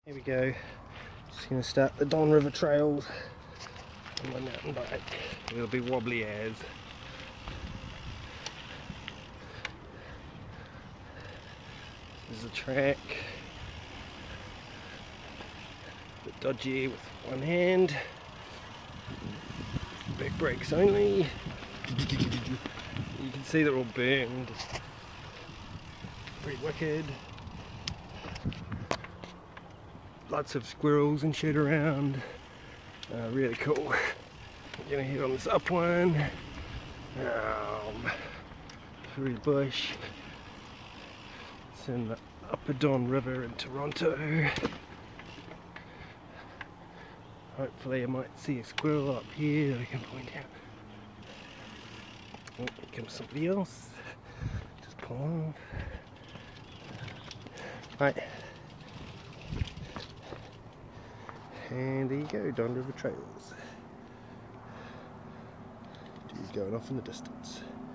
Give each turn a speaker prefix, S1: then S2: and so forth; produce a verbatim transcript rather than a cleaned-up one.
S1: Here we go. Just going to start the Don River trails on my mountain bike. It'll be wobbly as. This is a track. A bit dodgy with one hand. Back brakes only. You can see they're all burned. Pretty wicked. Lots of squirrels and shit around. Uh, really cool. I'm gonna hit on this up one. Um, through the bush. It's in the upper Don River in Toronto. Hopefully I might see a squirrel up here that I can point out. Oh, here comes somebody else. Just pull off. Right. And there you go, Don River Trails. Dude going off in the distance.